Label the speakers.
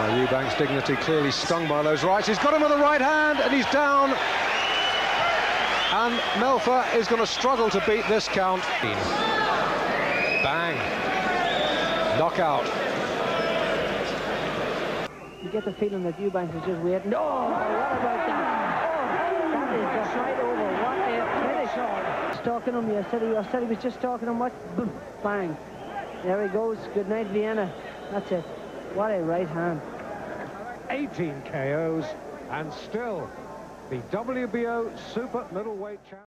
Speaker 1: Eubank's dignity clearly stung by those rights. He's got him with the right hand, and he's down. And Melfa is going to struggle to beat this count. Bang. Knockout.
Speaker 2: You get the feeling that Eubanks is just waiting. Oh, what about that? Oh, that is just right over. What a finish. Stalking him, you said he was just stalking him. What? Boom, bang. There he goes. Good night, Vienna. That's it. What a right hand.
Speaker 3: 18 KOs, and still the WBO super middleweight champion.